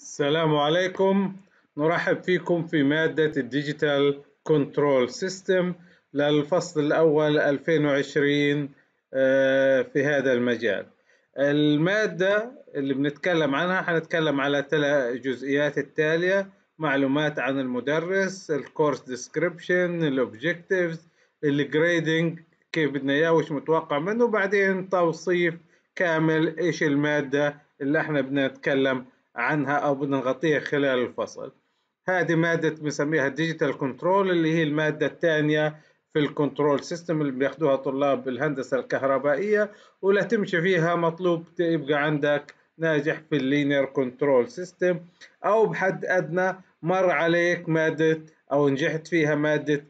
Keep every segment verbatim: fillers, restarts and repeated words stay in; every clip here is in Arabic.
السلام عليكم. نرحب فيكم في مادة الديجيتال كنترول سيستم للفصل الأول ألفين وعشرين في هذا المجال. المادة اللي بنتكلم عنها حنتكلم على ثلاث جزئيات التالية: معلومات عن المدرس، الكورس ديسكريبشن، الأوبجكتيفز، الجريدنج كيف بدنا إياه وش متوقع منه، وبعدين توصيف كامل إيش المادة اللي احنا بدنا نتكلم عنها أو بدنا نغطيها خلال الفصل. هذه مادة بنسميها ديجيتال كنترول، اللي هي المادة الثانية في الكنترول سيستم اللي بياخدوها طلاب الهندسة الكهربائية، ولا تمشي فيها مطلوب يبقى عندك ناجح في اللينير كنترول سيستم، أو بحد أدنى مر عليك مادة أو نجحت فيها مادة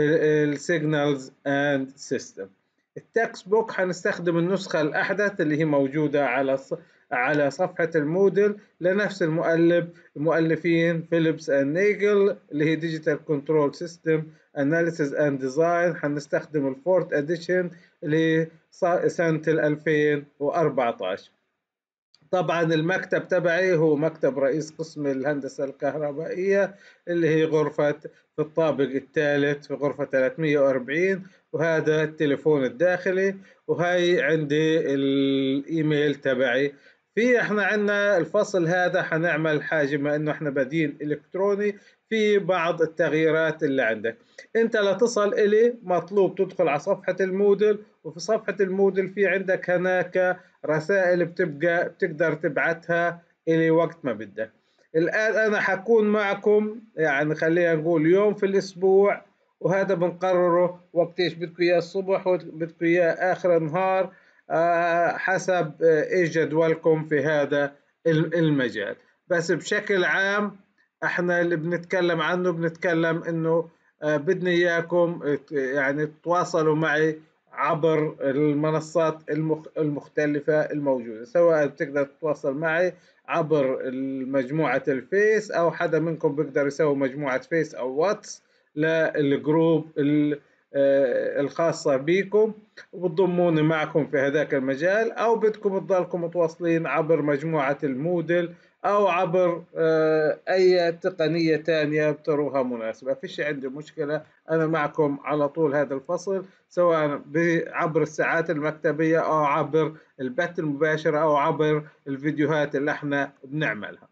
السيجنالز اند سيستم. التكست بوك حنستخدم النسخة الأحدث اللي هي موجودة على على صفحة المودل لنفس المؤلف المؤلفين فيليبس اند نيجل، اللي هي ديجيتال كنترول سيستم اناليسيز اند ديزاين. حنستخدم الفورت اديشن اللي هي سنة ألفين وأربعة عشر. طبعا المكتب تبعي هو مكتب رئيس قسم الهندسة الكهربائية، اللي هي غرفة في الطابق الثالث في غرفة ثلاثمئة وأربعين، وهذا التليفون الداخلي، وهي عندي الايميل تبعي. في احنا عندنا الفصل هذا حنعمل حاجة، ما انه احنا بادين الكتروني، في بعض التغييرات اللي عندك. انت لتصل الي مطلوب تدخل على صفحة المودل، وفي صفحة المودل في عندك هناك رسائل بتبقى بتقدر تبعتها الي وقت ما بدك. الان انا حكون معكم، يعني خلينا نقول يوم في الاسبوع، وهذا بنقرره وقت ايش بدكم اياه، الصبح وبدكم اياه اخر النهار، آه حسب آه ايش جدولكم في هذا المجال. بس بشكل عام احنا اللي بنتكلم عنه بنتكلم انه آه بدنا اياكم يعني تتواصلوا معي عبر المنصات المختلفة الموجودة، سواء بتقدر تتواصل معي عبر مجموعة الفيس، أو حدا منكم بيقدر يسوي مجموعة فيس أو واتس للجروب الخاصة بكم وبتضموني معكم في هذاك المجال، أو بدكم تضلكم متواصلين عبر مجموعة المودل أو عبر أي تقنية تانية بتروها مناسبة. فيش عندي مشكلة، أنا معكم على طول هذا الفصل، سواء عبر الساعات المكتبية أو عبر البث المباشر أو عبر الفيديوهات اللي احنا بنعملها.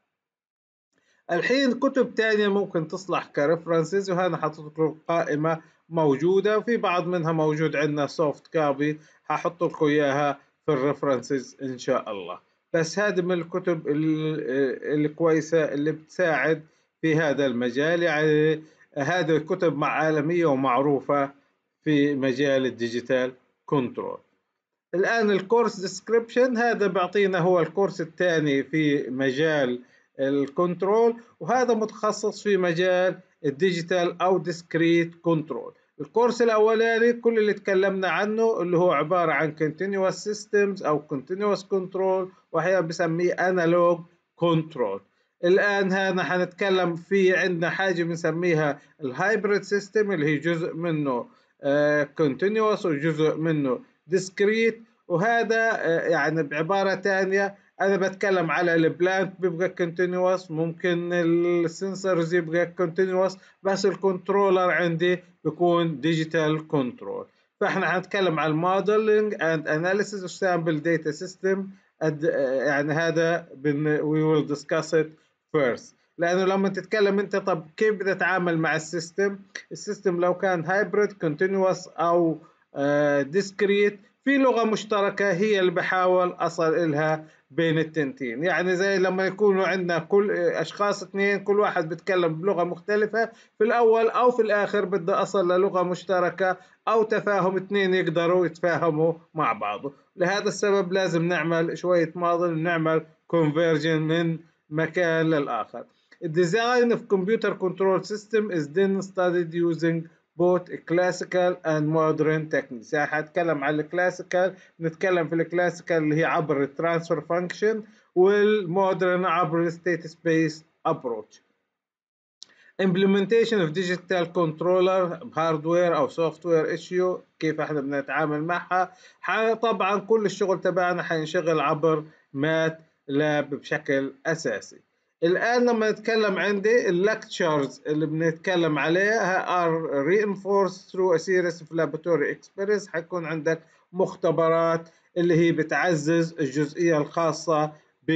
الحين كتب تانية ممكن تصلح كريفرنسز، وهنا حطيت لكم قائمة موجودة، وفي بعض منها موجود عندنا سوفت كابي ححط لكم إياها في الريفرنسز إن شاء الله. بس هذه من الكتب الكويسة اللي بتساعد في هذا المجال، يعني هذه الكتب عالمية ومعروفة في مجال الديجيتال كنترول. الآن الكورس ديسكريبشن هذا بيعطينا هو الكورس الثاني في مجال الكنترول، وهذا متخصص في مجال الديجيتال أو ديسكريت كنترول. الكورس الأولاني كل اللي تكلمنا عنه اللي هو عبارة عن continuous systems أو continuous control، وأحيانا بسميه analog control. الآن هنا حنتكلم في عندنا حاجة بنسميها الهايبريد سيستم، اللي هي جزء منه continuous وجزء منه discrete. وهذا يعني بعبارة ثانية أنا بتكلم على البلانت بيبقى continuous، ممكن السنسورز يبقى continuous، بس الكنترولر عندي بيكون digital control. فإحنا هنتكلم على الموديلنج and analysis of sample data system، يعني هذا we will discuss it first. لأنه لما تتكلم أنت طب كيف بدي أتعامل مع السيستم، السيستم لو كان هايبريد continuous أو discrete، في لغة مشتركة هي اللي بحاول أصل إلها بين التنتين. يعني زي لما يكونوا عندنا كل أشخاص اثنين كل واحد بيتكلم بلغة مختلفة، في الأول أو في الآخر بدي أصل للغة مشتركة أو تفاهم اثنين يقدروا يتفاهموا مع بعض. لهذا السبب لازم نعمل شوية موديل، نعمل conversion من مكان للآخر. The design of computer control system is then studied using both classical and modern techniques. يعني هتكلم على الكلاسيكال، نتكلم في الكلاسيكال اللي هي عبر الترانسفير فانكشن، والمودرن عبر الستيت سبيس ابروتش. implementation of digital controller بهاردوير او سوفت وير ايشيو، كيف احنا بنتعامل معها. طبعا كل الشغل تبعنا حينشغل عبر مات لاب بشكل اساسي. الآن لما نتكلم عندي اللكتشرز اللي بنتكلم عليها are reinforced through a series of laboratory experiments. حيكون عندك مختبرات اللي هي بتعزز الجزئية الخاصة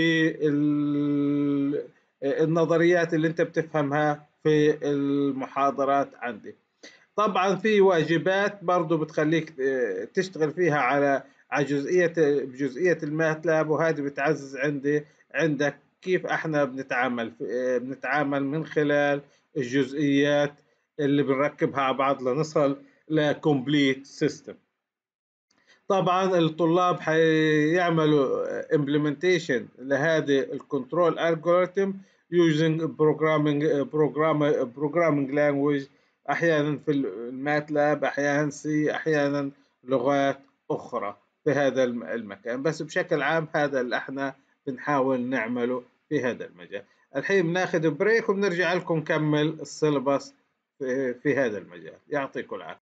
بالنظريات اللي انت بتفهمها في المحاضرات عندي. طبعا في واجبات برضو بتخليك تشتغل فيها على على جزئية بجزئية الماتلاب، وهذه بتعزز عندي عندك كيف احنا بنتعامل بنتعامل من خلال الجزئيات اللي بنركبها على بعض لنصل لكومبليت سيستم. طبعا الطلاب حيعملوا implementation لهذه الكنترول algorithm using programming programming programming language، احيانا في الماتلاب، احيانا سي، احيانا لغات اخرى في هذا المكان. بس بشكل عام هذا اللي احنا بنحاول نعمله في هذا المجال. الحين بناخذ بريك وبنرجع لكم نكمل السيلبس في, في هذا المجال. يعطيكم العافية.